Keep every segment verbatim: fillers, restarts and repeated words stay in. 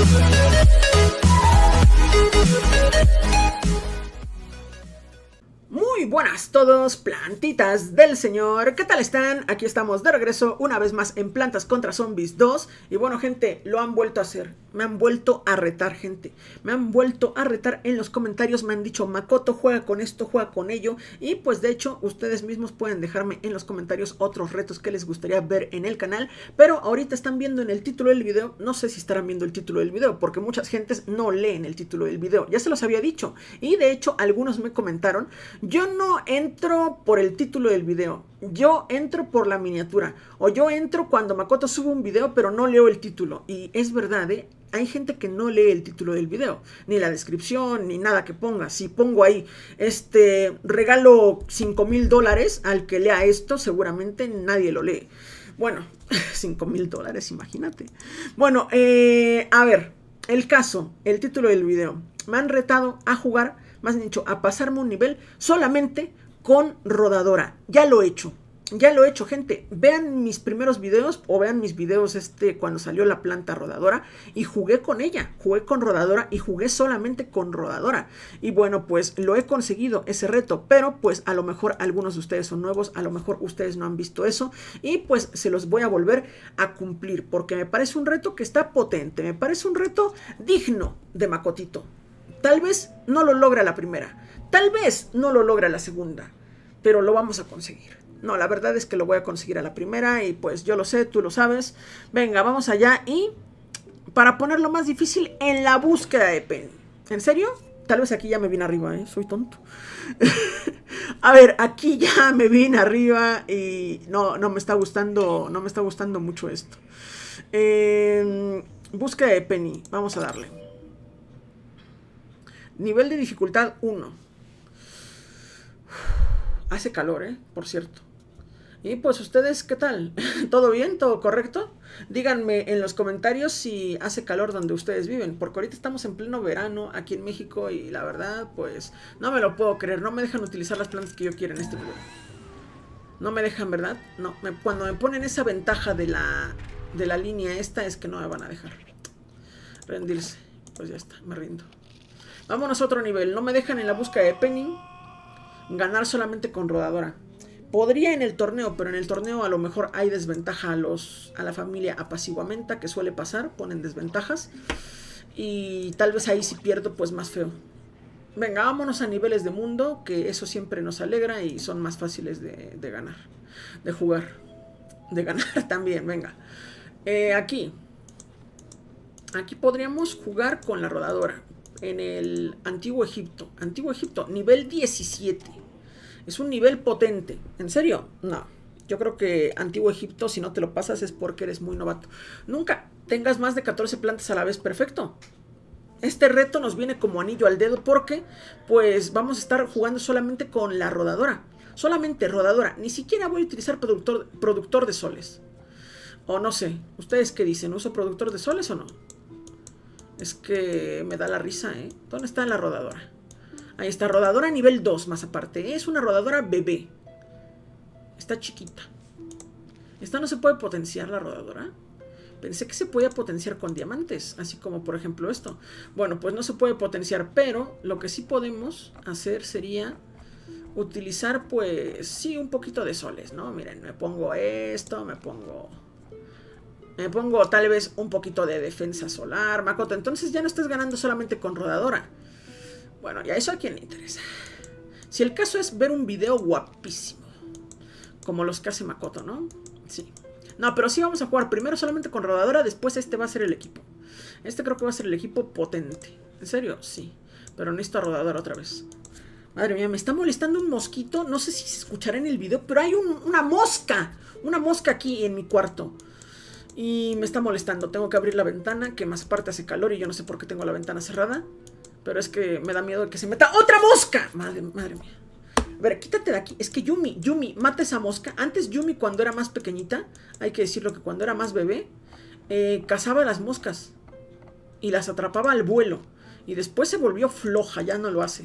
Muy buenas todos, plantitas del señor, ¿qué tal están? Aquí estamos de regreso una vez más en Plantas contra Zombies dos. Y bueno, gente, lo han vuelto a hacer, me han vuelto a retar, gente. Me han vuelto a retar en los comentarios, me han dicho: Makoto, juega con esto, juega con ello. Y pues de hecho, ustedes mismos pueden dejarme en los comentarios otros retos que les gustaría ver en el canal. Pero ahorita están viendo en el título del video, no sé si estarán viendo el título del video, porque muchas gentes no leen el título del video, ya se los había dicho. Y de hecho, algunos me comentaron: yo no entro por el título del video, yo entro por la miniatura, o yo entro cuando Makoto sube un video pero no leo el título. Y es verdad, ¿eh? Hay gente que no lee el título del video, ni la descripción, ni nada que ponga. Si pongo ahí, este, regalo cinco mil dólares al que lea esto, seguramente nadie lo lee. Bueno, cinco mil dólares, imagínate. Bueno, eh, a ver, el caso, el título del video. Me han retado a jugar, más bien dicho, a pasarme un nivel solamente con rodadora. Ya lo he hecho, ya lo he hecho, gente. Vean mis primeros videos o vean mis videos este cuando salió la planta rodadora y jugué con ella, jugué con rodadora y jugué solamente con rodadora. Y bueno, pues lo he conseguido ese reto, pero pues a lo mejor algunos de ustedes son nuevos, a lo mejor ustedes no han visto eso y pues se los voy a volver a cumplir porque me parece un reto que está potente, me parece un reto digno de Makotito. Tal vez no lo logra la primera, tal vez no lo logra la segunda, pero lo vamos a conseguir. No, la verdad es que lo voy a conseguir a la primera y pues yo lo sé, tú lo sabes. Venga, vamos allá y para ponerlo más difícil, en la búsqueda de Penny. ¿En serio? Tal vez aquí ya me vine arriba, ¿eh? Soy tonto. A ver, aquí ya me vine arriba y no, no me está gustando, no me está gustando mucho esto. Eh, búsqueda de Penny, vamos a darle. Nivel de dificultad uno. Hace calor, ¿eh? Por cierto. Y pues ustedes, ¿qué tal? ¿Todo bien? ¿Todo correcto? Díganme en los comentarios si hace calor donde ustedes viven, porque ahorita estamos en pleno verano aquí en México y la verdad, pues, no me lo puedo creer. No me dejan utilizar las plantas que yo quiero en este video. No me dejan, ¿verdad? No, me, cuando me ponen esa ventaja de la, de la línea esta es que no me van a dejar rendirse. Pues ya está, me rindo. Vámonos a otro nivel. No me dejan en la búsqueda de Penny ganar solamente con rodadora. Podría en el torneo, pero en el torneo a lo mejor hay desventaja a los a la familia apaciguamenta, que suele pasar, ponen desventajas. Y tal vez ahí si pierdo, pues más feo. Venga, vámonos a niveles de mundo, que eso siempre nos alegra y son más fáciles de, de ganar, de jugar, de ganar también, venga. Eh, aquí, aquí podríamos jugar con la rodadora. En el Antiguo Egipto. Antiguo Egipto, nivel diecisiete. Es un nivel potente. ¿En serio? No. Yo creo que Antiguo Egipto, si no te lo pasas, es porque eres muy novato. Nunca tengas más de catorce plantas a la vez. Perfecto. Este reto nos viene como anillo al dedo porque, pues, vamos a estar jugando solamente con la rodadora. Solamente rodadora. Ni siquiera voy a utilizar productor, productor de soles. O no sé. ¿Ustedes qué dicen? ¿Uso productor de soles o no? Es que me da la risa, ¿eh? ¿Dónde está la rodadora? Ahí está, rodadora nivel dos más aparte. Es una rodadora bebé. Está chiquita. ¿Esta no se puede potenciar la rodadora? Pensé que se podía potenciar con diamantes, así como por ejemplo esto. Bueno, pues no se puede potenciar, pero lo que sí podemos hacer sería utilizar, pues, sí, un poquito de soles, ¿no? Miren, me pongo esto, me pongo... Me pongo tal vez un poquito de defensa solar, Makoto. Entonces ya no estás ganando solamente con rodadora. Bueno, ya eso a quién le interesa. Si el caso es ver un video guapísimo, como los que hace Makoto, ¿no? Sí. No, pero sí vamos a jugar primero solamente con rodadora. Después este va a ser el equipo. Este creo que va a ser el equipo potente. ¿En serio? Sí. Pero necesito a rodadora otra vez. Madre mía, me está molestando un mosquito. No sé si se escuchará en el video, pero hay un, una mosca. Una mosca aquí en mi cuarto. Y me está molestando, tengo que abrir la ventana, que más aparte hace calor y yo no sé por qué tengo la ventana cerrada. Pero es que me da miedo de que se meta ¡otra mosca! Madre, madre mía. A ver, quítate de aquí. Es que Yumi, Yumi, mata esa mosca. Antes Yumi, cuando era más pequeñita, hay que decirlo que cuando era más bebé, eh, cazaba las moscas y las atrapaba al vuelo. Y después se volvió floja, ya no lo hace.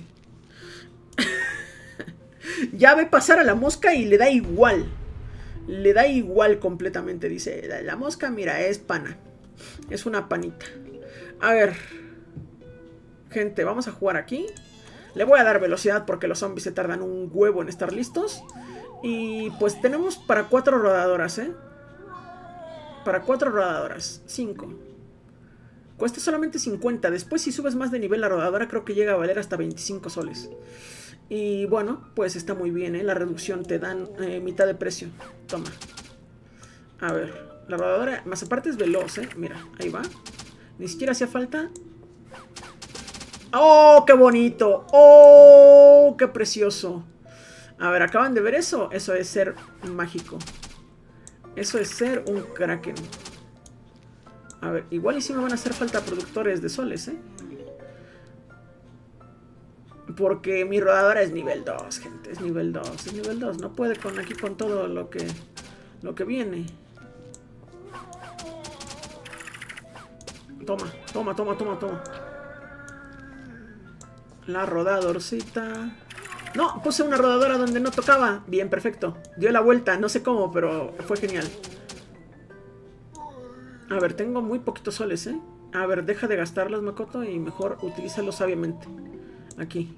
Ya ve pasar a la mosca y le da igual. Le da igual completamente, dice. La, la mosca, mira, es pana. Es una panita. A ver. Gente, vamos a jugar aquí. Le voy a dar velocidad porque los zombies se tardan un huevo en estar listos. Y pues tenemos para cuatro rodadoras, ¿eh? Para cuatro rodadoras. Cinco. Cuesta solamente cincuenta. Después si subes más de nivel la rodadora creo que llega a valer hasta veinticinco soles. Y bueno, pues está muy bien, ¿eh? La reducción te dan eh, mitad de precio. Toma. A ver, la rodadora más aparte es veloz, ¿eh? Mira, ahí va. Ni siquiera hacía falta. ¡Oh, qué bonito! ¡Oh, qué precioso! A ver, ¿acaban de ver eso? Eso es ser mágico. Eso es ser un kraken. A ver, igual y si me van a hacer falta productores de soles, ¿eh? Porque mi rodadora es nivel dos, gente. Es nivel dos, es nivel dos. No puede con aquí con todo lo que, lo que viene. Toma, toma, toma, toma, toma. La rodadorcita. No, puse una rodadora donde no tocaba. Bien, perfecto. Dio la vuelta, no sé cómo, pero fue genial. A ver, tengo muy poquitos soles, ¿eh? A ver, deja de gastarlos, Makoto, y mejor utilízalos sabiamente. Aquí.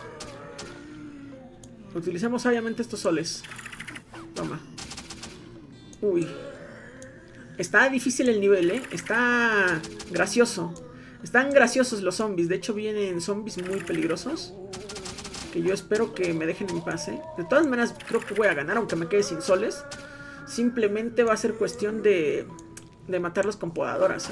Utilicemos sabiamente estos soles. Toma. Uy. Está difícil el nivel, ¿eh? Está gracioso. Están graciosos los zombies. De hecho vienen zombies muy peligrosos. Que yo espero que me dejen en paz, ¿eh? De todas maneras creo que voy a ganar aunque me quede sin soles. Simplemente va a ser cuestión de, de matarlos con podadoras, ¿eh?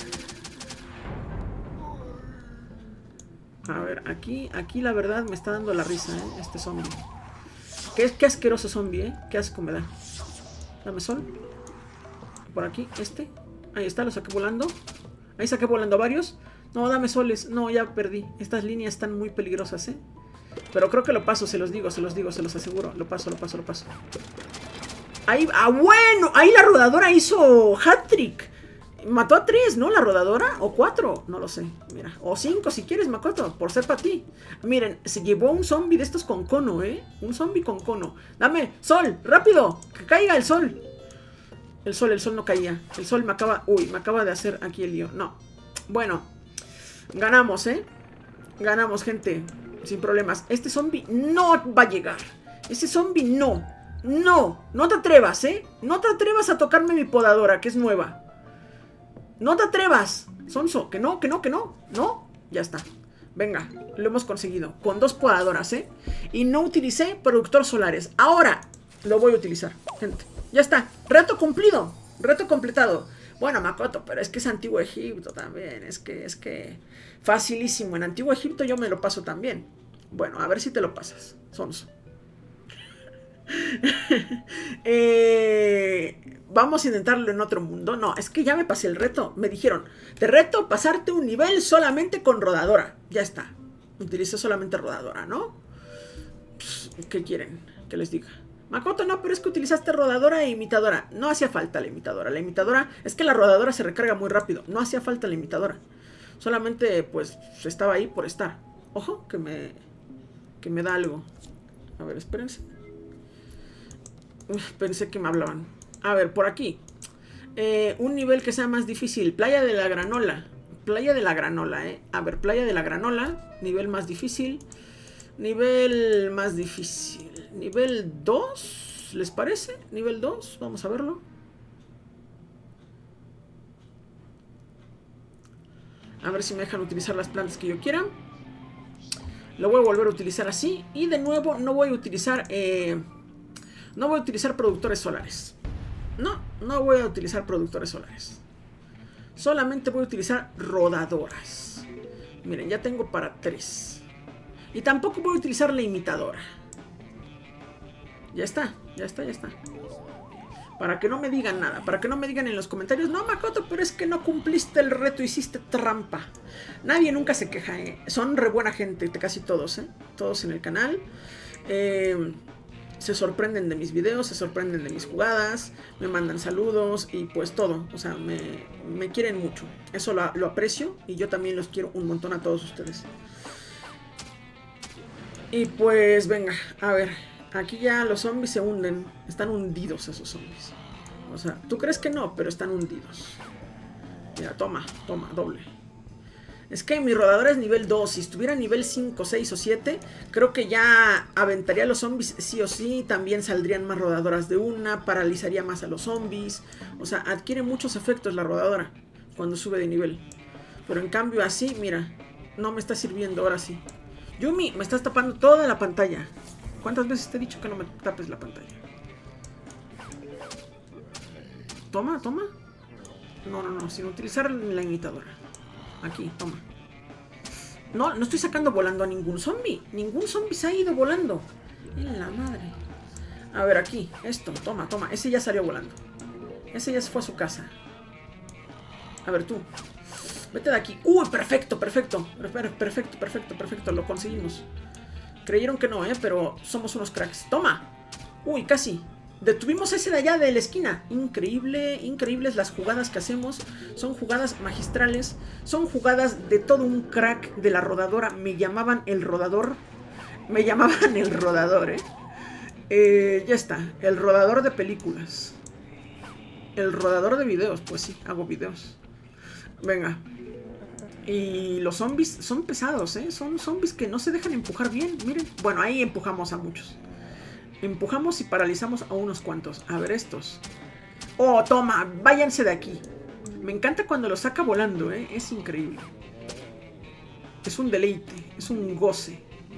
A ver, aquí, aquí la verdad me está dando la risa, ¿eh? Este zombie. Qué, qué asqueroso zombie, ¿eh? Qué asco me da. Dame sol. Por aquí, este. Ahí está, lo saqué volando. Ahí saqué volando varios. No, dame soles. No, ya perdí. Estas líneas están muy peligrosas, ¿eh? Pero creo que lo paso, se los digo, se los digo, se los aseguro. Lo paso, lo paso, lo paso. Ahí, ah, bueno. Ahí la rodadora hizo hat-trick. Mató a tres, ¿no? La rodadora. O cuatro, no lo sé. Mira, o cinco si quieres, Makoto, por ser para ti. Miren, se llevó un zombie de estos con cono, ¿eh? Un zombie con cono. Dame, sol, rápido, que caiga el sol. El sol, el sol no caía. El sol me acaba, uy, me acaba de hacer aquí el lío. No, bueno, ganamos, ¿eh? Ganamos, gente, sin problemas. Este zombie no va a llegar. Ese zombie no, no, no te atrevas, ¿eh? No te atrevas a tocarme mi podadora, que es nueva. No te atrevas, Sonso, que no, que no, que no, no, ya está. Venga, lo hemos conseguido, con dos podadoras, ¿eh? Y no utilicé productor solares. Ahora lo voy a utilizar, gente. Ya está, reto cumplido, reto completado. Bueno, Makoto, pero es que es Antiguo Egipto también. Es que, es que facilísimo, en Antiguo Egipto yo me lo paso también. Bueno, a ver si te lo pasas, Sonso. eh, Vamos a intentarlo en otro mundo. No, es que ya me pasé el reto. Me dijeron, te reto pasarte un nivel solamente con rodadora. Ya está, utilicé solamente rodadora, ¿no? ¿Qué quieren que les diga? Makoto, no, pero es que utilizaste rodadora e imitadora. No hacía falta la imitadora. La imitadora, es que la rodadora se recarga muy rápido. No hacía falta la imitadora. Solamente, pues, estaba ahí por estar. Ojo, que me, que me da algo. A ver, espérense. Uf, pensé que me hablaban. A ver, por aquí. Eh, un nivel que sea más difícil. Playa de la Granola. Playa de la Granola, eh. A ver, Playa de la Granola. Nivel más difícil. Nivel más difícil. Nivel dos. ¿Les parece? Nivel dos. Vamos a verlo. A ver si me dejan utilizar las plantas que yo quiera. Lo voy a volver a utilizar así. Y de nuevo no voy a utilizar... Eh, no voy a utilizar productores solares. No, no voy a utilizar productores solares. Solamente voy a utilizar rodadoras. Miren, ya tengo para tres. Y tampoco voy a utilizar la imitadora. Ya está, ya está, ya está. Para que no me digan nada. Para que no me digan en los comentarios, no, Makoto, pero es que no cumpliste el reto, hiciste trampa. Nadie nunca se queja, ¿eh? Son re buena gente, casi todos, ¿eh? Todos en el canal. Eh... Se sorprenden de mis videos, se sorprenden de mis jugadas, me mandan saludos y pues todo. O sea, me, me quieren mucho. Eso lo, lo aprecio y yo también los quiero un montón a todos ustedes. Y pues venga, a ver. Aquí ya los zombies se hunden. Están hundidos esos zombies. O sea, tú crees que no, pero están hundidos. Mira, toma, toma, doble. Es que mi rodadora es nivel dos. Si estuviera nivel cinco, seis o siete, creo que ya aventaría a los zombies sí o sí. También saldrían más rodadoras de una. Paralizaría más a los zombies. O sea, adquiere muchos efectos la rodadora cuando sube de nivel. Pero en cambio así, mira, no me está sirviendo ahora sí. Yumi, me estás tapando toda la pantalla. ¿Cuántas veces te he dicho que no me tapes la pantalla? Toma, toma. No, no, no, sin utilizar la imitadora. Aquí, toma. No, no estoy sacando volando a ningún zombie. Ningún zombie se ha ido volando. En la madre. A ver, aquí, esto, toma, toma. Ese ya salió volando. Ese ya se fue a su casa. A ver, tú. Vete de aquí. Uy, perfecto, perfecto. Perfecto, perfecto, perfecto. Lo conseguimos. Creyeron que no, ¿eh? Pero somos unos cracks. ¡Toma! Uy, casi. Detuvimos ese de allá de la esquina. Increíble, increíbles las jugadas que hacemos. Son jugadas magistrales. Son jugadas de todo un crack de la rodadora. Me llamaban el rodador. Me llamaban el rodador, ¿eh? eh ya está. El rodador de películas. El rodador de videos. Pues sí, hago videos. Venga. Y los zombies son pesados, ¿eh? Son zombies que no se dejan empujar bien. Miren. Bueno, ahí empujamos a muchos. Empujamos y paralizamos a unos cuantos. A ver estos. Oh, toma, váyanse de aquí. Me encanta cuando los saca volando, ¿eh? Es increíble. Es un deleite, es un goce.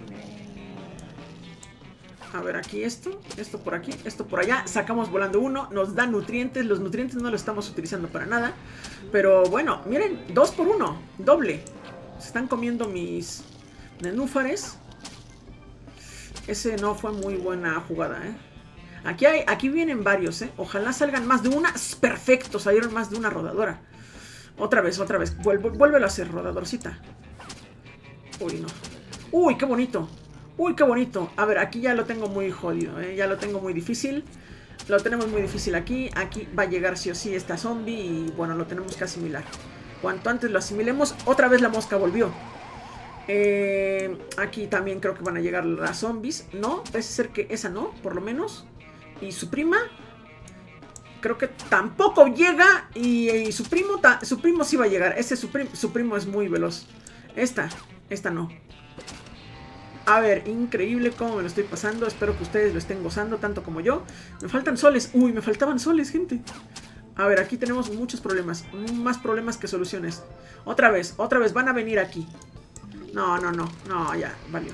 A ver, aquí esto, esto por aquí, esto por allá. Sacamos volando uno, nos da nutrientes. Los nutrientes no los estamos utilizando para nada. Pero bueno, miren, dos por uno, doble. Se están comiendo mis nenúfares. Ese no fue muy buena jugada, ¿eh? Aquí, hay, aquí vienen varios, ¿eh? Ojalá salgan más de una. Perfecto, salieron más de una rodadora. Otra vez, otra vez. Vuelvo, vuélvelo a hacer, rodadorcita. Uy, no. Uy, qué bonito. Uy, qué bonito. A ver, aquí ya lo tengo muy jodido, ¿eh? Ya lo tengo muy difícil. Lo tenemos muy difícil aquí. Aquí va a llegar sí o sí esta zombie. Y bueno, lo tenemos que asimilar. Cuanto antes lo asimilemos. Otra vez la mosca volvió. Eh, aquí también creo que van a llegar las zombies. No, parece ser que esa no, por lo menos. Y su prima creo que tampoco llega. Y, y su primo ta, su primo sí va a llegar. Ese su, prim, su primo es muy veloz. Esta, esta no. A ver, increíble cómo me lo estoy pasando. Espero que ustedes lo estén gozando tanto como yo. Me faltan soles. Uy, me faltaban soles, gente. A ver, aquí tenemos muchos problemas. Más problemas que soluciones. Otra vez, otra vez van a venir aquí. No, no, no, no, ya, valió.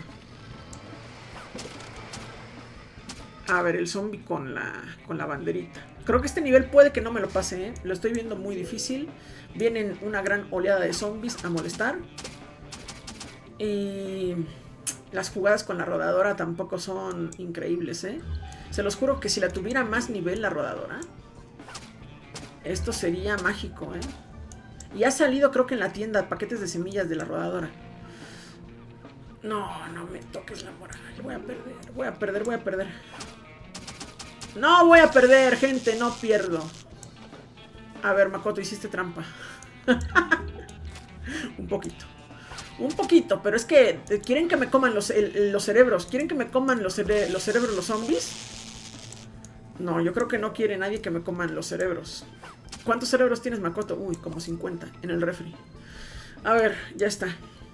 A ver, el zombie con la, con la banderita. Creo que este nivel puede que no me lo pase, ¿eh? Lo estoy viendo muy difícil. Vienen una gran oleada de zombies a molestar. Y las jugadas con la rodadora tampoco son increíbles, ¿eh? Se los juro que si la tuviera más nivel la rodadora, esto sería mágico, ¿eh? Y ha salido creo que en la tienda paquetes de semillas de la rodadora. No, no me toques la moral. Voy a perder, voy a perder, voy a perder. No voy a perder, gente, no pierdo. A ver, Makoto, hiciste trampa. Un poquito. Un poquito, pero es que quieren que me coman los, el, los cerebros. ¿Quieren que me coman los, cere los cerebros los zombies? No, yo creo que no quiere nadie que me coman los cerebros. ¿Cuántos cerebros tienes, Makoto? Uy, como cincuenta en el refri. A ver, ya está.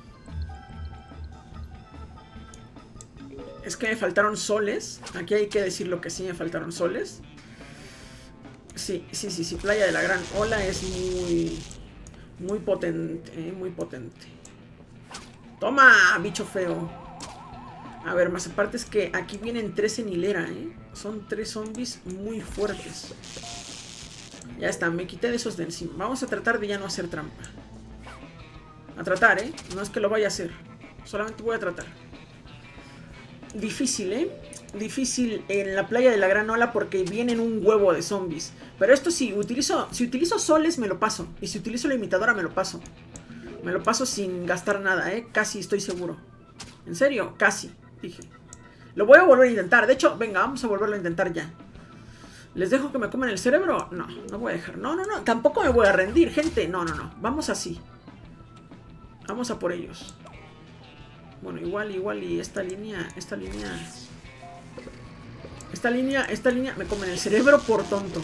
Es que me faltaron soles. Aquí hay que decirlo que sí, me faltaron soles. Sí, sí, sí, sí. Playa de la Gran Ola es muy... Muy potente, ¿eh? Muy potente. ¡Toma, bicho feo! A ver, más aparte es que aquí vienen tres en hilera, ¿eh? Son tres zombies muy fuertes. Ya está, me quité de esos de encima. Vamos a tratar de ya no hacer trampa. A tratar, ¿eh? No es que lo vaya a hacer. Solamente voy a tratar. Difícil, ¿eh? Difícil en la playa de la Gran Ola porque vienen un huevo de zombies. Pero esto sí, utilizo, si utilizo soles me lo paso. Y si utilizo la imitadora me lo paso. Me lo paso sin gastar nada, ¿eh? Casi estoy seguro. ¿En serio? Casi, dije. Lo voy a volver a intentar. De hecho, venga, vamos a volverlo a intentar ya. ¿Les dejo que me coman el cerebro? No, no voy a dejar. No, no, no. Tampoco me voy a rendir, gente. No, no, no. Vamos así. Vamos a por ellos. Bueno, igual, igual y esta línea, esta línea... Esta línea, esta línea... Me comen el cerebro por tonto.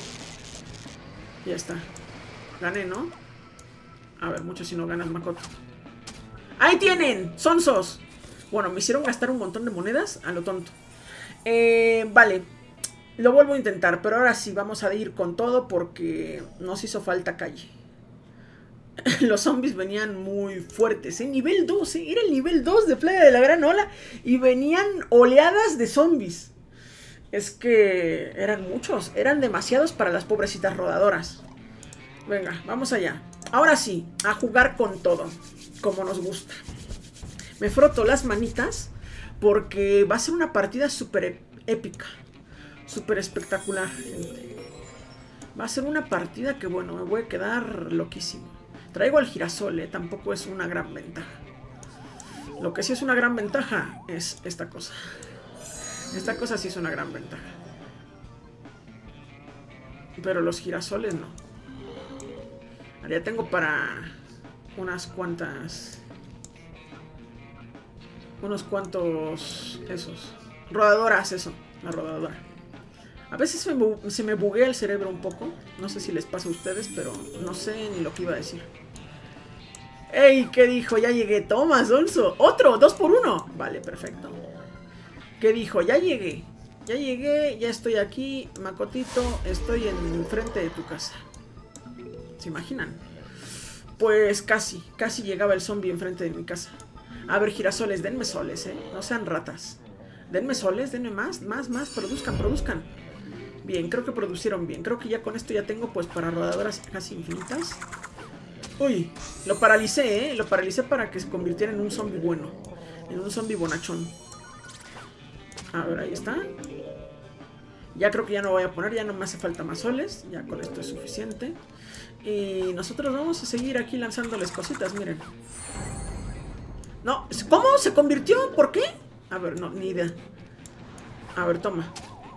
Ya está. Gané, ¿no? A ver, mucho si no ganas, Makoto. ¡Ahí tienen! ¡Sonsos! Bueno, me hicieron gastar un montón de monedas a lo tonto. Eh, vale. Lo vuelvo a intentar, pero ahora sí vamos a ir con todo porque nos hizo falta calle. Los zombies venían muy fuertes, ¿eh? Nivel dos, ¿eh? Era el nivel dos de Playa de la Gran Ola y venían oleadas de zombies. Es que eran muchos, eran demasiados para las pobrecitas rodadoras. Venga, vamos allá. Ahora sí, a jugar con todo, como nos gusta. Me froto las manitas porque va a ser una partida súper épica. Súper espectacular, gente. Va a ser una partida que, bueno, me voy a quedar loquísimo. Traigo al girasol, ¿eh? Tampoco es una gran ventaja. Lo que sí es una gran ventaja es esta cosa. Esta cosa sí es una gran ventaja. Pero los girasoles no. Ahora ya tengo para unas cuantas... Unos cuantos... Esos. Rodadoras, eso. La rodadora. A veces se me, se me buguea el cerebro un poco. No sé si les pasa a ustedes, pero no sé ni lo que iba a decir. ¡Ey! ¿Qué dijo? Ya llegué. Toma, Sonso. ¡Otro! ¡Dos por uno! Vale, perfecto. ¿Qué dijo? Ya llegué. Ya llegué, ya estoy aquí. Macotito, estoy en frente de tu casa. ¿Se imaginan? Pues casi, casi llegaba el zombie enfrente de mi casa. A ver, girasoles, denme soles, ¿eh? No sean ratas. Denme soles, denme más, más, más. Produzcan, produzcan. Bien, creo que producieron bien. Creo que ya con esto ya tengo pues para rodadoras casi infinitas. Uy, lo paralicé, ¿eh? Lo paralicé para que se convirtiera en un zombie bueno. En un zombie bonachón. A ver, ahí está. Ya creo que ya no voy a poner, ya no me hace falta más soles. Ya con esto es suficiente. Y nosotros vamos a seguir aquí lanzándoles cositas, miren. No, ¿cómo? ¿Se convirtió? ¿Por qué? A ver, no, ni idea. A ver, toma.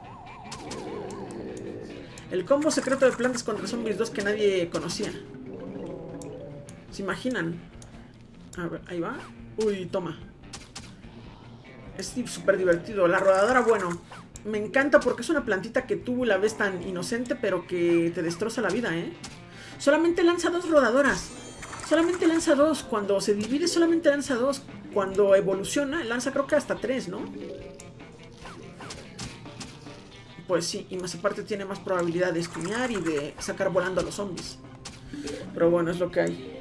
El combo secreto de plantas contra zombies dos que nadie conocía. ¿Se imaginan? A ver, ahí va. Uy, toma. Es súper divertido. La rodadora, bueno, me encanta porque es una plantita que tú la ves tan inocente, pero que te destroza la vida, ¿eh? Solamente lanza dos rodadoras. Solamente lanza dos. Cuando se divide, solamente lanza dos. Cuando evoluciona, lanza creo que hasta tres, ¿no? Pues sí, y más aparte tiene más probabilidad de stunear y de sacar volando a los zombies. Pero bueno, es lo que hay.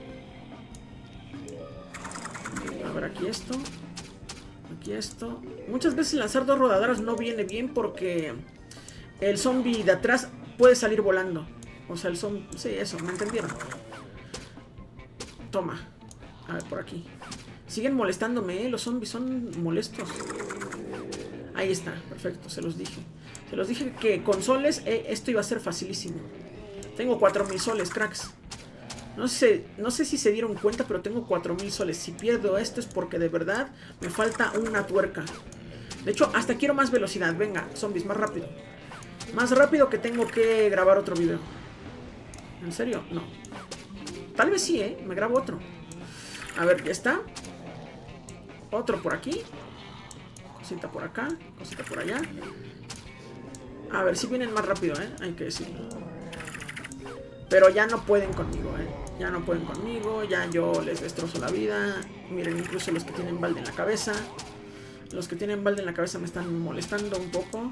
A ver, aquí esto. Aquí esto. Muchas veces lanzar dos rodadoras no viene bien porque el zombie de atrás puede salir volando. O sea, el zombie... Sí, eso, ¿me entendieron? Toma. A ver, por aquí. Siguen molestándome, ¿eh? Los zombies son molestos. Ahí está, perfecto, se los dije. Se los dije que con soles eh, esto iba a ser facilísimo. Tengo cuatro mil soles, cracks. No sé, no sé si se dieron cuenta, pero tengo cuatro mil soles. Si pierdo esto es porque de verdad me falta una tuerca. De hecho, hasta quiero más velocidad. Venga, zombies, más rápido. Más rápido que tengo que grabar otro video. ¿En serio? No. Tal vez sí, ¿eh? Me grabo otro. A ver, ya está. Otro por aquí. Cosita por acá. Cosita por allá. A ver, si vienen más rápido, ¿eh? Hay que decirlo. Pero ya no pueden conmigo, ¿eh? Ya no pueden conmigo. Ya yo les destrozo la vida. Miren, incluso los que tienen balde en la cabeza. Los que tienen balde en la cabeza me están molestando un poco.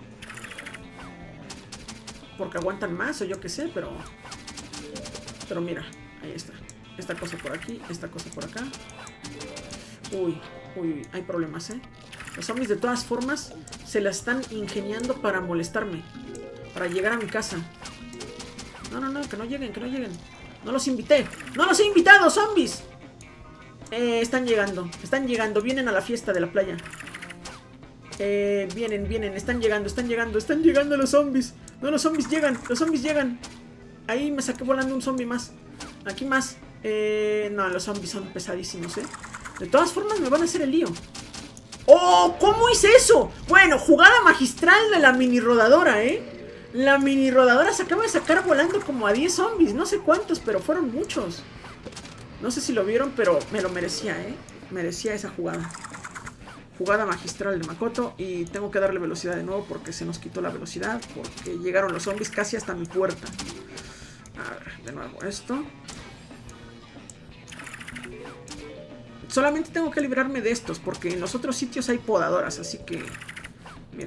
Porque aguantan más o yo qué sé, pero... Pero mira, ahí está. Esta cosa por aquí, esta cosa por acá. Uy, uy, hay problemas, ¿eh? Los zombies de todas formas se la están ingeniando para molestarme. Para llegar a mi casa. No, no, no, que no lleguen, que no lleguen. No los invité. ¡No los he invitado, zombies! Eh, están llegando, están llegando. Vienen a la fiesta de la playa. Eh, vienen, vienen, están llegando, están llegando. Están llegando los zombies. No, los zombies llegan, los zombies llegan. Ahí me saqué volando un zombie más. Aquí más. Eh, no, los zombies son pesadísimos, ¿eh? De todas formas me van a hacer el lío. ¡Oh! ¿Cómo hice eso? Bueno, jugada magistral de la mini rodadora, ¿eh? La mini rodadora se acaba de sacar volando como a diez zombies. No sé cuántos, pero fueron muchos. No sé si lo vieron, pero me lo merecía, ¿eh? Merecía esa jugada. Jugada magistral de Makoto. Y tengo que darle velocidad de nuevo porque se nos quitó la velocidad. Porque llegaron los zombies casi hasta mi puerta. A ver, de nuevo esto. Solamente tengo que librarme de estos, porque en los otros sitios hay podadoras, así que... Mira.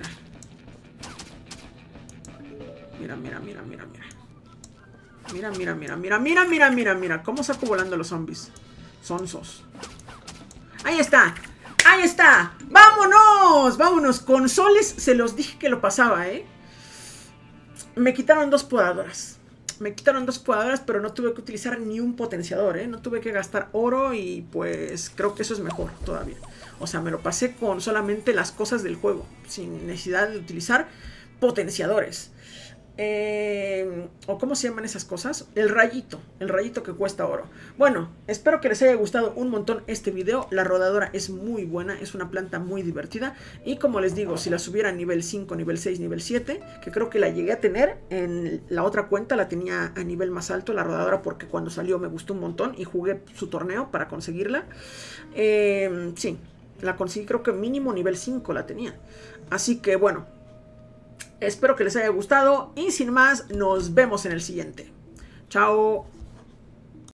Mira, mira, mira, mira, mira. Mira, mira, mira, mira, mira, mira, mira, mira. ¿Cómo saco volando los zombies? Sonsos. Ahí está. Ahí está. ¡Vámonos! ¡Vámonos! Con soles se los dije que lo pasaba, ¿eh? Me quitaron dos podadoras. Me quitaron dos podadoras, pero no tuve que utilizar ni un potenciador, ¿eh? No tuve que gastar oro y pues creo que eso es mejor todavía. O sea, me lo pasé con solamente las cosas del juego, sin necesidad de utilizar potenciadores. Eh, o cómo se llaman esas cosas, el rayito, el rayito que cuesta oro. Bueno, espero que les haya gustado un montón este video. La rodadora es muy buena, es una planta muy divertida. Y como les digo, si la subiera a nivel cinco, nivel seis, nivel siete, que creo que la llegué a tener en la otra cuenta, la tenía a nivel más alto la rodadora, porque cuando salió me gustó un montón y jugué su torneo para conseguirla. eh, Sí, la conseguí, creo que mínimo nivel cinco la tenía. Así que bueno, espero que les haya gustado y sin más, nos vemos en el siguiente. Chao.